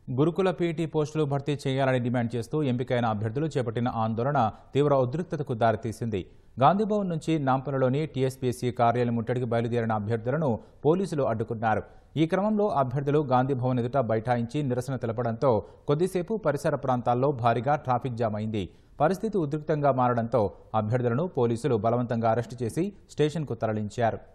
గురుకుల పీటీ పోస్టులు భర్తీ చేయాలని డిమాండ్ చేస్తూ ఎంపికైన అభ్యర్థులు చేపట్టిన ఆందోళన తీవ్ర ఉద్రిక్తతకు దారితీసింది. గాంధీభవన్ నుంచి నాంపల్లిలోని టీఎస్పీఎస్సీ కార్యాలయం ముట్టడికి బయలుదేరిన అభ్యర్థులను పోలీసులు అడ్డుకున్నారు. ఈ క్రమంలో అభ్యర్థులు గాంధీభవన్ ఎదుట బైఠాయించి నిరసన తెలపడంతో కొద్దిసేపు పరిసర ప్రాంతాల్లో భారీగా ట్రాఫిక్ జామ్ అయింది. పరిస్థితి ఉద్రిక్తంగా మారడంతో అభ్యర్థులను పోలీసులు బలవంతంగా అరెస్టు చేసి స్టేషన్కు తరలించారు.